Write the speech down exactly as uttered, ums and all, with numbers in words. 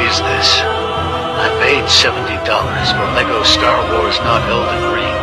is this? I paid seventy dollars for Lego Star Wars Not Elden Ring.